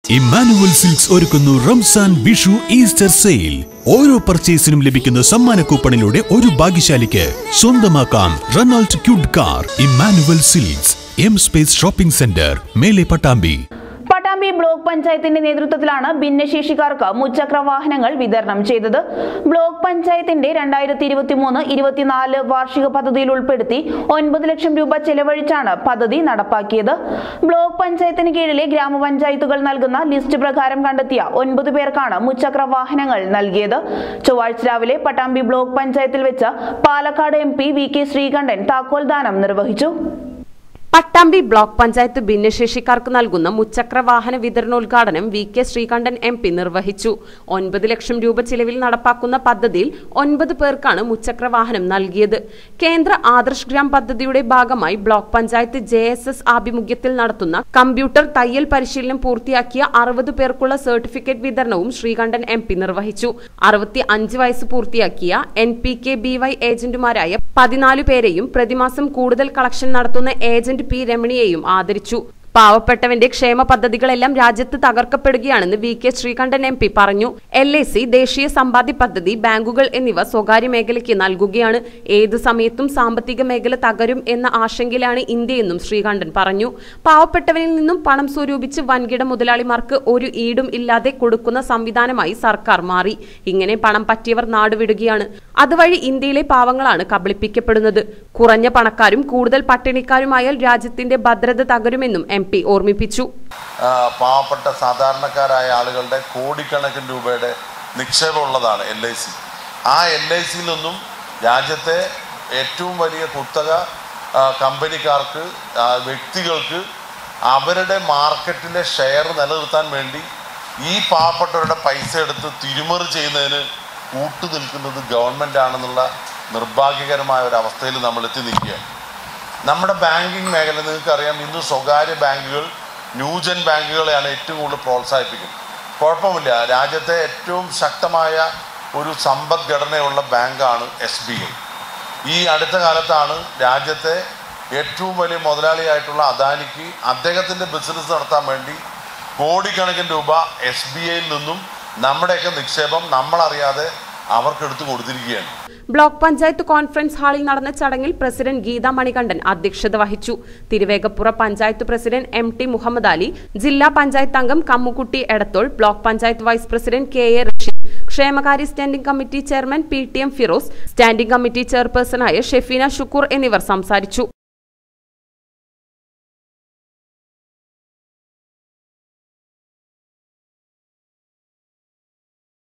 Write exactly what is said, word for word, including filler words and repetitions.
Emmanuel silks ഒരുക്കുന്നു Ramzan Vishu Easter sale. ഓരോ പർച്ചേസിനും ലഭിക്കുന്ന സമ്മാന കൂപ്പണിലൂടെ ഒരു ഭാഗ്യശാലിക്ക് സ്വന്തമാക്കാം Renault Kwid car. Emmanuel Silks, M Space shopping centre, മേലെ പട്ടാമ്പി. പട്ടാമ്പി ബ്ലോക്ക് പഞ്ചായത്തിന്റെ നേതൃത്വത്തിലാണ് ഭിന്നശേഷിക്കാർക്ക് മുച്ചക്ര വാഹനങ്ങൾ വിതരണം ചെയ്തത്. ബ്ലോക്ക് പഞ്ചായത്തിന്റെ രണ്ടായിരത്തി ഇരുപത്തി മൂന്ന് ഇരുപത്തിനാല് വാർഷിക പദ്ധതിയിൽ ഉൾപ്പെടുത്തി ഒൻപത് ലക്ഷം രൂപ ചെലവഴിച്ചാണ് പദ്ധതി നടപ്പാക്കിയത്. ബ്ലോക്ക് പഞ്ചായത്തിന് കീഴിലെ ഗ്രാമപഞ്ചായത്തുകൾ നൽകുന്ന ലിസ്റ്റ് പ്രകാരം കണ്ടെത്തിയ ഒൻപത് പേർക്കാണ് മുച്ചക്ര വാഹനങ്ങൾ നൽകിയത്. ചൊവ്വാഴ്ച രാവിലെ പട്ടാമ്പി ബ്ലോക്ക് പഞ്ചായത്തിൽ വെച്ച് Palakkad M P V K Sreekandan താക്കോൽദാനം നിർവഹിച്ചു. പട്ടാമ്പി ബ്ലോക്ക് പഞ്ചായത്ത് ഭിന്നശേഷിക്കാർക്ക് നൽകുന്ന മുച്ചക്ര വാഹന വിതരണോദ്ഘാടനം V K Sreekandan M P നിർവഹിച്ചു. ഒൻപത് ലക്ഷം രൂപ ചിലവിൽ നടപ്പാക്കുന്ന പദ്ധതിയിൽ ഒൻപത് പേർക്കാണ് മുച്ചക്ര വാഹനം നൽകിയത്. കേന്ദ്ര ആദർശ് ഗ്രാം പദ്ധതിയുടെ ഭാഗമായി block panchayat J S S ആഭിമുഖ്യത്തിൽ നടത്തുന്ന കമ്പ്യൂട്ടർ തയ്യൽ പരിശീലനം പൂർത്തിയാക്കിയ അറുപത് പേർക്കുള്ള സർട്ടിഫിക്കറ്റ് വിതരണവും ശ്രീകണ്ഠൻ എം പി നിർവഹിച്ചു. അറുപത്തി അഞ്ച് വയസ്സ് പൂർത്തിയാക്കിയ N P K B Y ഏജന്റുമാരായ പതിനാല് പേരെയും പ്രതിമാസം കൂടുതൽ കളക്ഷൻ നടത്തുന്ന ഏജന്റ് പി രമണിയെയും ആദരിച്ചു. പാവപ്പെട്ടവന്റെ ക്ഷേമ പദ്ധതികളെല്ലാം രാജ്യത്ത് തകർക്കപ്പെടുകയാണെന്ന് V K Sreekandan M P പറഞ്ഞു. എൽ ഐ സി, ദേശീയ സമ്പാദ്യ പദ്ധതി, ബാങ്കുകൾ എന്നിവ സ്വകാര്യ മേഖലയ്ക്ക് നൽകുകയാണ്. ഏതു സമയത്തും സാമ്പത്തിക മേഖല തകരും എന്ന ആശങ്കയിലാണ് ഇന്ത്യയെന്നും ശ്രീകണ്ഠൻ പറഞ്ഞു. പാവപ്പെട്ടവനിൽ നിന്നും പണം സ്വരൂപിച്ച് വൻകിട മുതലാളിമാർക്ക് ഒരു ഈടും ഇല്ലാതെ കൊടുക്കുന്ന സംവിധാനമായി സർക്കാർ മാറി. ഇങ്ങനെ പണം പറ്റിയവർ നാടുവിടുകയാണ്. അതുവഴി ഇന്ത്യയിലെ പാവങ്ങളാണ് കബളിപ്പിക്കപ്പെടുന്നത്. കുറഞ്ഞ പണക്കാരും കൂടുതൽ പട്ടിണിക്കാരുമായാൽ രാജ്യത്തിന്റെ ഭദ്രത തകരുമെന്നും എം പി ഓർമ്മിപ്പിച്ചു. പാവപ്പെട്ട സാധാരണക്കാരായ ആളുകളുടെ കോടിക്കണക്കിന് രൂപയുടെ നിക്ഷേപമുള്ളതാണ് എൽ ഐ സി. ആ എൽ ഐ സിയിൽ നിന്നും രാജ്യത്തെ ഏറ്റവും വലിയ കുത്തക കമ്പനിക്കാർക്ക്, വ്യക്തികൾക്ക് അവരുടെ മാർക്കറ്റിലെ ഷെയർ നിലനിർത്താൻ വേണ്ടി ഈ പാവപ്പെട്ടവരുടെ പൈസ എടുത്ത് തിരിമറി ചെയ്യുന്നതിന് കൂട്ടു നിൽക്കുന്നത് ഗവൺമെൻറ് ആണെന്നുള്ള നിർഭാഗ്യകരമായ ഒരു അവസ്ഥയിൽ നമ്മൾ എത്തി നിൽക്കുകയാണ്. നമ്മുടെ ബാങ്കിങ് മേഖല നിങ്ങൾക്കറിയാം, ഇന്ന് സ്വകാര്യ ബാങ്കുകൾ ന്യൂജൻ ബാങ്കുകളെയാണ് ഏറ്റവും കൂടുതൽ പ്രോത്സാഹിപ്പിക്കുന്നത്. കുഴപ്പമില്ല, രാജ്യത്തെ ഏറ്റവും ശക്തമായ ഒരു സമ്പദ്ഘടനയുള്ള ബാങ്കാണ് എസ് ബി ഐ. ഈ അടുത്ത കാലത്താണ് രാജ്യത്തെ ഏറ്റവും വലിയ മുതലാളിയായിട്ടുള്ള അദാനിക്ക് അദ്ദേഹത്തിൻ്റെ ബിസിനസ് നടത്താൻ വേണ്ടി കോടിക്കണക്കിന് രൂപ എസ് ബി ഐയിൽ നിന്നും നമ്മുടെയൊക്കെ നിക്ഷേപം നമ്മളറിയാതെ അവർക്കെടുത്ത് കൊടുത്തിരിക്കുകയാണ്. ബ്ലോക്ക് പഞ്ചായത്ത് കോൺഫറൻസ് ഹാളിൽ നടന്ന ചടങ്ങിൽ പ്രസിഡന്റ് ഗീത മണികണ്ഠൻ അധ്യക്ഷത വഹിച്ചു. Thiruvegappura panchayat president M T Muhammad Ali, ജില്ലാ പഞ്ചായത്ത് അംഗം Kammukutty Edathol, block panchayat vice president K A Rasheed, ക്ഷേമകാര്യ standing committee chairman P T M Firoz, standing committee ചെയർപേഴ്സണായ ഷെഫീന ഷുക്കൂർ എന്നിവർ സംസാരിച്ചു.